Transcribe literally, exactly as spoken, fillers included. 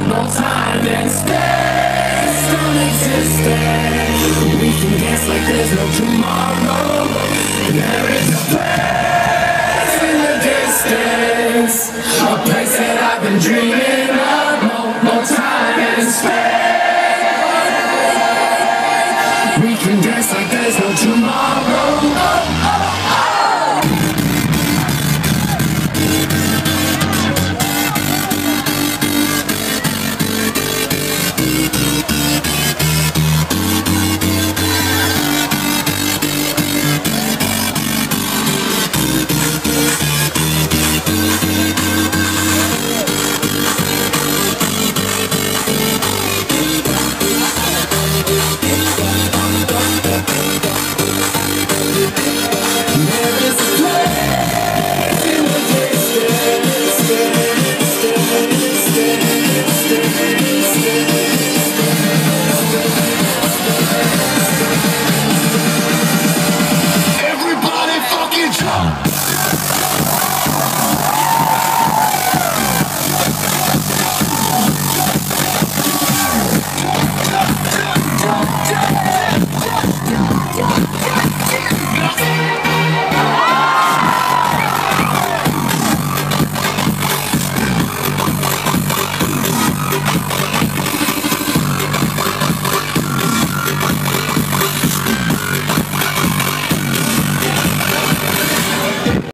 no time and space don't exist. We can dance like there's no tomorrow. There is a place in the distance, a place that I've been dreaming of. No, no time and space. We can dance like there's no tomorrow. Oh, oh, oh. Yeah.